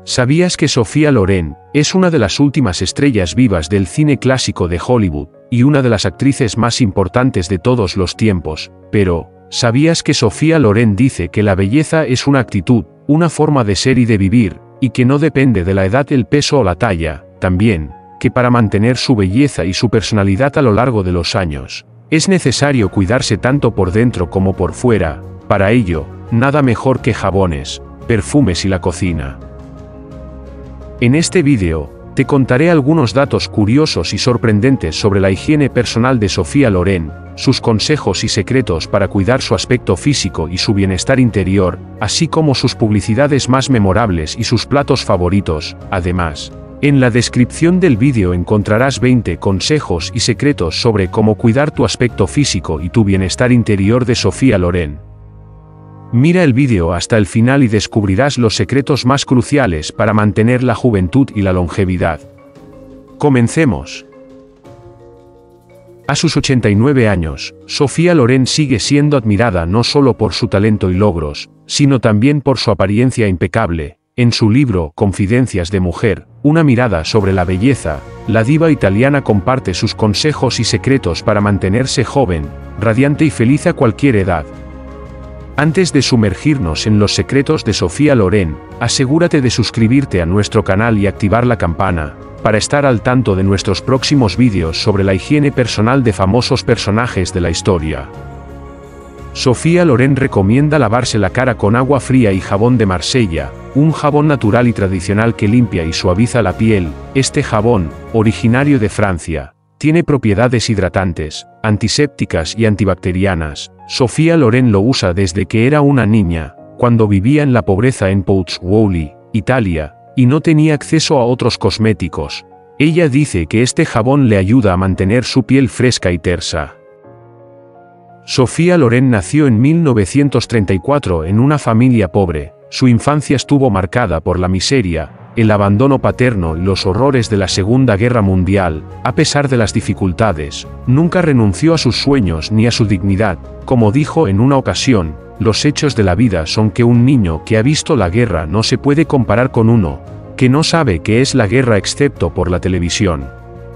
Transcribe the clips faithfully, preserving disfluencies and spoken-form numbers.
¿Sabías que Sofía Loren es una de las últimas estrellas vivas del cine clásico de Hollywood y una de las actrices más importantes de todos los tiempos? Pero, ¿sabías que Sofía Loren dice que la belleza es una actitud, una forma de ser y de vivir, y que no depende de la edad, el peso o la talla? También, que para mantener su belleza y su personalidad a lo largo de los años, es necesario cuidarse tanto por dentro como por fuera. Para ello, nada mejor que jabones, perfumes y la cocina. En este vídeo, te contaré algunos datos curiosos y sorprendentes sobre la higiene personal de Sofía Loren, sus consejos y secretos para cuidar su aspecto físico y su bienestar interior, así como sus publicidades más memorables y sus platos favoritos. Además, en la descripción del vídeo encontrarás veinte consejos y secretos sobre cómo cuidar tu aspecto físico y tu bienestar interior de Sofía Loren. Mira el vídeo hasta el final y descubrirás los secretos más cruciales para mantener la juventud y la longevidad. Comencemos. A sus ochenta y nueve años, Sofía Loren sigue siendo admirada no solo por su talento y logros, sino también por su apariencia impecable. En su libro Confidencias de Mujer, una mirada sobre la belleza, la diva italiana comparte sus consejos y secretos para mantenerse joven, radiante y feliz a cualquier edad. Antes de sumergirnos en los secretos de Sofía Loren, asegúrate de suscribirte a nuestro canal y activar la campana, para estar al tanto de nuestros próximos vídeos sobre la higiene personal de famosos personajes de la historia. Sofía Loren recomienda lavarse la cara con agua fría y jabón de Marsella, un jabón natural y tradicional que limpia y suaviza la piel. Este jabón, originario de Francia, tiene propiedades hidratantes, antisépticas y antibacterianas. Sofía Loren lo usa desde que era una niña, cuando vivía en la pobreza en Pozzuoli, Italia, y no tenía acceso a otros cosméticos. Ella dice que este jabón le ayuda a mantener su piel fresca y tersa. Sofía Loren nació en mil novecientos treinta y cuatro en una familia pobre. Su infancia estuvo marcada por la miseria, el abandono paterno y los horrores de la Segunda Guerra Mundial. A pesar de las dificultades, nunca renunció a sus sueños ni a su dignidad. Como dijo en una ocasión, los hechos de la vida son que un niño que ha visto la guerra no se puede comparar con uno que no sabe qué es la guerra excepto por la televisión.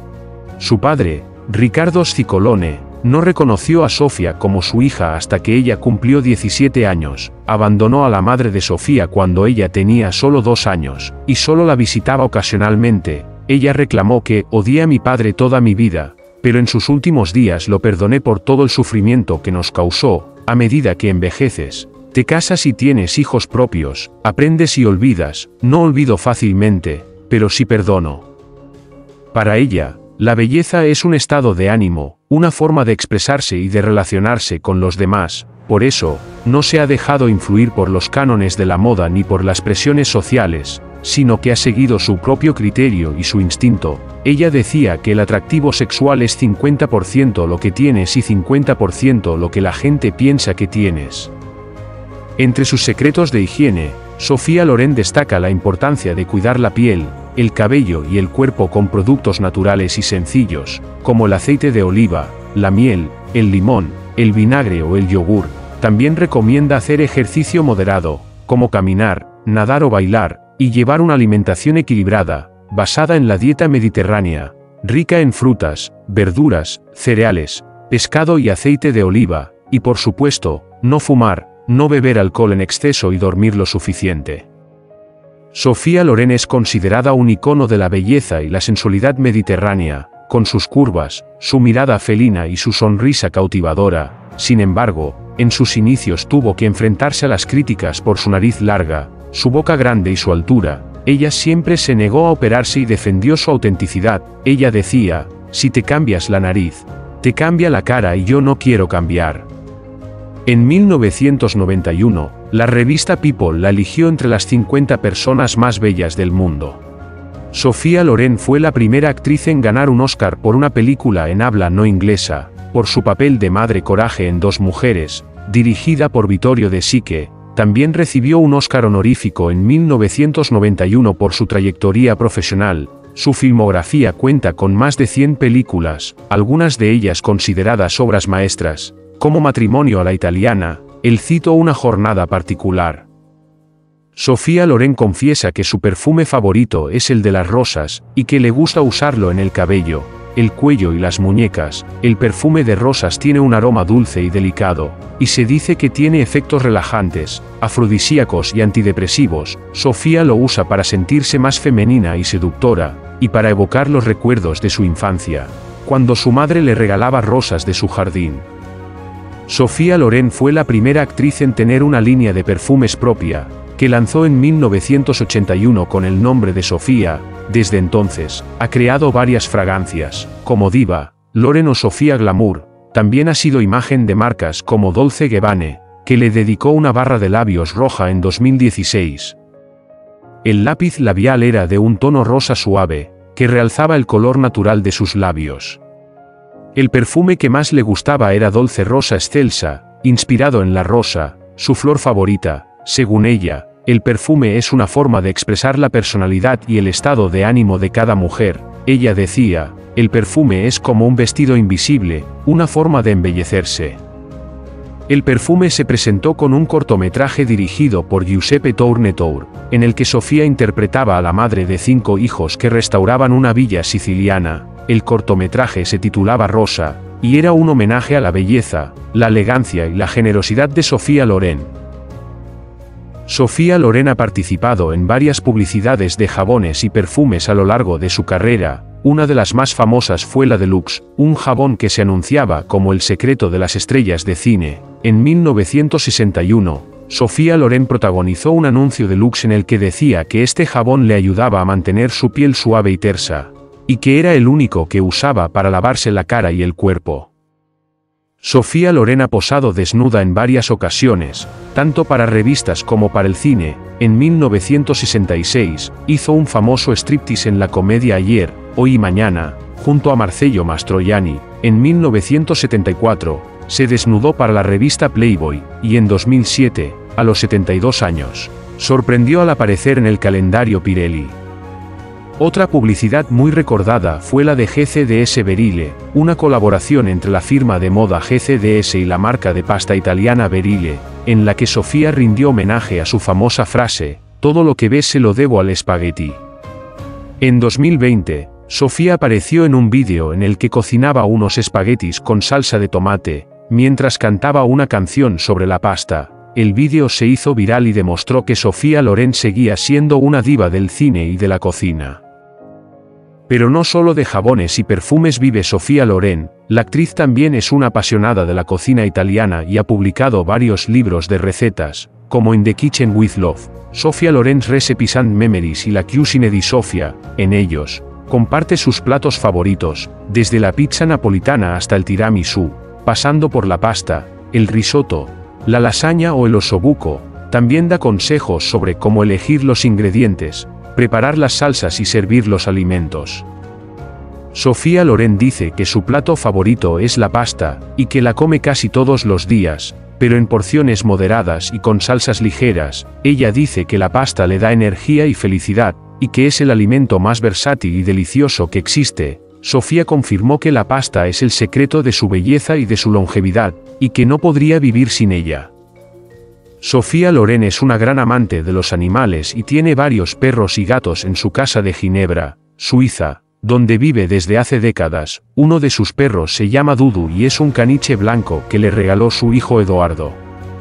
Su padre, Riccardo Scicolone, no reconoció a Sofía como su hija hasta que ella cumplió diecisiete años. Abandonó a la madre de Sofía cuando ella tenía solo dos años, y solo la visitaba ocasionalmente. Ella reclamó que «odié a mi padre toda mi vida, pero en sus últimos días lo perdoné por todo el sufrimiento que nos causó. A medida que envejeces, te casas y tienes hijos propios, aprendes y olvidas. No olvido fácilmente, pero sí perdono». Para ella, la belleza es un estado de ánimo, una forma de expresarse y de relacionarse con los demás. Por eso, no se ha dejado influir por los cánones de la moda ni por las presiones sociales, sino que ha seguido su propio criterio y su instinto. Ella decía que el atractivo sexual es cincuenta por ciento lo que tienes y cincuenta por ciento lo que la gente piensa que tienes. Entre sus secretos de higiene, Sofía Loren destaca la importancia de cuidar la piel, el cabello y el cuerpo con productos naturales y sencillos, como el aceite de oliva, la miel, el limón, el vinagre o el yogur. También recomienda hacer ejercicio moderado, como caminar, nadar o bailar, y llevar una alimentación equilibrada, basada en la dieta mediterránea, rica en frutas, verduras, cereales, pescado y aceite de oliva, y por supuesto, no fumar, no beber alcohol en exceso y dormir lo suficiente. Sofía Loren es considerada un icono de la belleza y la sensualidad mediterránea, con sus curvas, su mirada felina y su sonrisa cautivadora. Sin embargo, en sus inicios tuvo que enfrentarse a las críticas por su nariz larga, su boca grande y su altura. Ella siempre se negó a operarse y defendió su autenticidad. Ella decía, si te cambias la nariz, te cambia la cara y yo no quiero cambiar. En mil novecientos noventa y uno, la revista People la eligió entre las cincuenta personas más bellas del mundo. Sofía Loren fue la primera actriz en ganar un Oscar por una película en habla no inglesa, por su papel de Madre Coraje en Dos Mujeres, dirigida por Vittorio De Sique. También recibió un Oscar honorífico en mil novecientos noventa y uno por su trayectoria profesional. Su filmografía cuenta con más de cien películas, algunas de ellas consideradas obras maestras, como Matrimonio a la italiana, El cito o Una jornada particular. Sofía Loren confiesa que su perfume favorito es el de las rosas, y que le gusta usarlo en el cabello, el cuello y las muñecas. El perfume de rosas tiene un aroma dulce y delicado, y se dice que tiene efectos relajantes, afrodisíacos y antidepresivos. Sofía lo usa para sentirse más femenina y seductora, y para evocar los recuerdos de su infancia, cuando su madre le regalaba rosas de su jardín. Sofía Loren fue la primera actriz en tener una línea de perfumes propia, que lanzó en mil novecientos ochenta y uno con el nombre de Sofía. Desde entonces, ha creado varias fragancias, como Diva, Loren o Sofía Glamour. También ha sido imagen de marcas como Dolce Gabbana, que le dedicó una barra de labios roja en dos mil dieciséis. El lápiz labial era de un tono rosa suave, que realzaba el color natural de sus labios. El perfume que más le gustaba era Dolce Rosa Excelsa, inspirado en la rosa, su flor favorita. Según ella, el perfume es una forma de expresar la personalidad y el estado de ánimo de cada mujer. Ella decía, el perfume es como un vestido invisible, una forma de embellecerse. El perfume se presentó con un cortometraje dirigido por Giuseppe Tourneur, en el que Sofía interpretaba a la madre de cinco hijos que restauraban una villa siciliana. El cortometraje se titulaba Rosa, y era un homenaje a la belleza, la elegancia y la generosidad de Sofía Loren. Sofía Loren ha participado en varias publicidades de jabones y perfumes a lo largo de su carrera. Una de las más famosas fue la de Lux, un jabón que se anunciaba como el secreto de las estrellas de cine. En mil novecientos sesenta y uno, Sofía Loren protagonizó un anuncio de Lux en el que decía que este jabón le ayudaba a mantener su piel suave y tersa, y que era el único que usaba para lavarse la cara y el cuerpo. Sofía Loren ha posado desnuda en varias ocasiones, tanto para revistas como para el cine. En mil novecientos sesenta y seis, hizo un famoso striptease en la comedia Ayer, Hoy y Mañana, junto a Marcello Mastroianni. En mil novecientos setenta y cuatro, se desnudó para la revista Playboy, y en dos mil siete, a los setenta y dos años, sorprendió al aparecer en el calendario Pirelli. Otra publicidad muy recordada fue la de G C D S Berile, una colaboración entre la firma de moda G C D S y la marca de pasta italiana Berile, en la que Sofía rindió homenaje a su famosa frase, todo lo que ves se lo debo al espagueti. En dos mil veinte, Sofía apareció en un vídeo en el que cocinaba unos espaguetis con salsa de tomate, mientras cantaba una canción sobre la pasta. El vídeo se hizo viral y demostró que Sofía Loren seguía siendo una diva del cine y de la cocina. Pero no solo de jabones y perfumes vive Sofía Loren. La actriz también es una apasionada de la cocina italiana y ha publicado varios libros de recetas, como In the Kitchen with Love, Sofía Loren's Recipes and Memories y La Cucine di Sofia. En ellos, comparte sus platos favoritos, desde la pizza napolitana hasta el tiramisú, pasando por la pasta, el risotto, la lasaña o el ossobuco. También da consejos sobre cómo elegir los ingredientes, preparar las salsas y servir los alimentos. Sofía Loren dice que su plato favorito es la pasta, y que la come casi todos los días, pero en porciones moderadas y con salsas ligeras. Ella dice que la pasta le da energía y felicidad, y que es el alimento más versátil y delicioso que existe. Sofía confirmó que la pasta es el secreto de su belleza y de su longevidad, y que no podría vivir sin ella. Sofía Loren es una gran amante de los animales y tiene varios perros y gatos en su casa de Ginebra, Suiza, donde vive desde hace décadas. Uno de sus perros se llama Dudu y es un caniche blanco que le regaló su hijo Eduardo.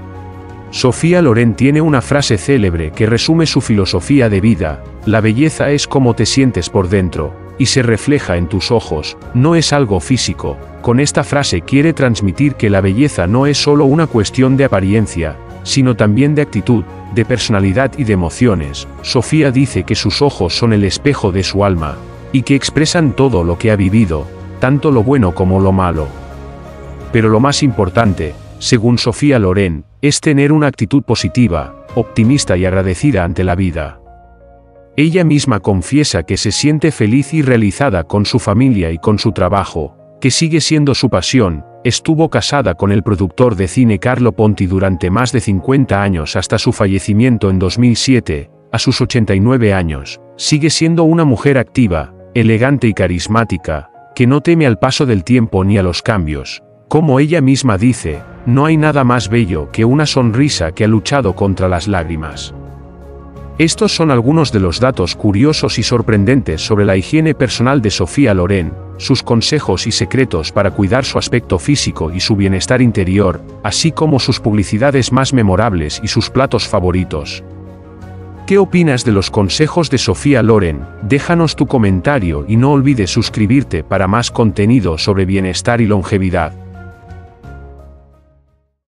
Sofía Loren tiene una frase célebre que resume su filosofía de vida: la belleza es como te sientes por dentro, y se refleja en tus ojos, no es algo físico. Con esta frase quiere transmitir que la belleza no es solo una cuestión de apariencia, sino también de actitud, de personalidad y de emociones. Sofía dice que sus ojos son el espejo de su alma, y que expresan todo lo que ha vivido, tanto lo bueno como lo malo. Pero lo más importante, según Sofía Loren, es tener una actitud positiva, optimista y agradecida ante la vida. Ella misma confiesa que se siente feliz y realizada con su familia y con su trabajo, que sigue siendo su pasión. Estuvo casada con el productor de cine Carlo Ponti durante más de cincuenta años hasta su fallecimiento en dos mil siete, a sus ochenta y nueve años. Sigue siendo una mujer activa, elegante y carismática, que no teme al paso del tiempo ni a los cambios. Como ella misma dice, no hay nada más bello que una sonrisa que ha luchado contra las lágrimas. Estos son algunos de los datos curiosos y sorprendentes sobre la higiene personal de Sofía Loren, sus consejos y secretos para cuidar su aspecto físico y su bienestar interior, así como sus publicidades más memorables y sus platos favoritos. ¿Qué opinas de los consejos de Sofía Loren? Déjanos tu comentario y no olvides suscribirte para más contenido sobre bienestar y longevidad.